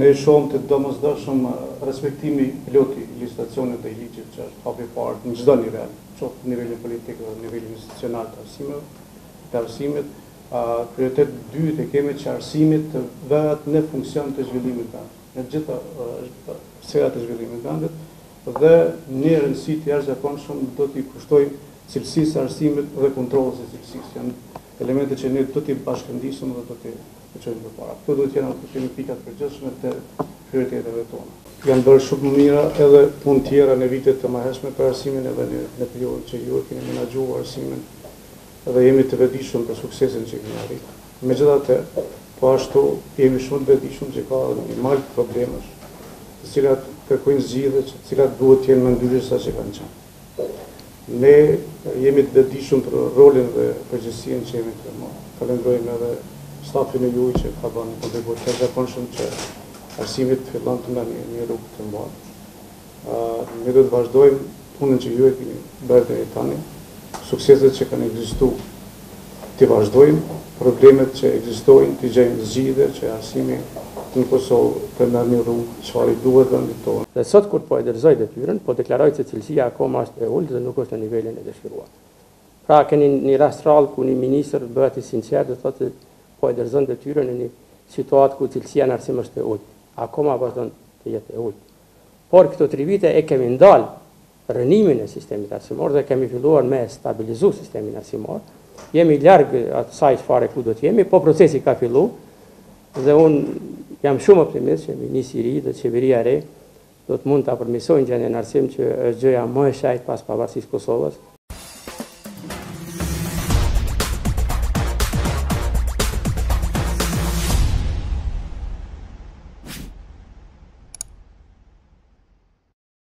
Ne shohim të domosdoshëm respektimi plot i legjislacionit dhe i ligjit që është hapi i parë në çdo nivel, qoftë nivelin politik dhe nivelin institucional të arsimit. Prioritet dytë e kemi që arsimi të vëhet në funksion të zhvillimit të vendit, në gjitha sferat të zhvillimit të vendit, dhe një rëndësi të jashtëzakonshme do t'i kushtojmë cilësisë së arsimit dhe kontrollit të cilësisë. Janë elemente që ne do t'i bashkëndijmë dhe do t'i çojmë përpara. Këto duhet të jenë pikat përgjithshme të prioriteteve tona. Janë bërë shumë më mira edhe punë tjera në vitet të mëhershme për arsimin edhe në periudhën që ju keni menaxhuar arsimin dhe jemi të vetëdijshëm për suksesin që kemi arritur. Megjithatë, po ashtu jemi shumë të vetëdijshëm që ka një mal problemesh, të cilat kërkojnë zgjidhje, të cilat duhet të jenë më ndryshe sa që kanë qenë. Ne jemi të vetëdijshëm për rolin dhe përgjegjësinë që jemi të marrë. Falenderojmë edhe stafin e juaj që ka bënë një kontribut të jashtëzakonshëm që arsimit fillon të nga një rrugë të mbarë. Ne do të vazhdojmë punën që ju e keni bërë deri tani, sukseset që kanë ekzistuar të vazhdojmë, problemet që ekzistojnë të gjejmë zgjidhje që arsimi në Kosovë të merr një rrugë çfarë duhet vendit tonë. Dhe sot kur po e dorëzoj detyrën, po deklaroj se cilësia akoma është e ulët dhe nuk është në nivelin e dëshiruar. Pra keni një rast rrallë ku një ministër bëhet i sinqert dhe thotë po e dorëzon detyrën në një situatë ku cilësia në arsim është e ulët. Akoma vazhdon të jetë e ulët. Por këto 3 vite e kemi ndalë rënimin e sistemit arsimor dhe kemi filluar me stabilizu sistemin arsimor. Jemi larg asaj çfarë ku do të jemi, po procesi ka filluar dhe unë jam shumë optimist që ministri i ri dhe qeveria e re do të mund ta përmirësojnë gjendjen e arsimit që është gjëja më e shejtë pas pavarësisë Kosovës.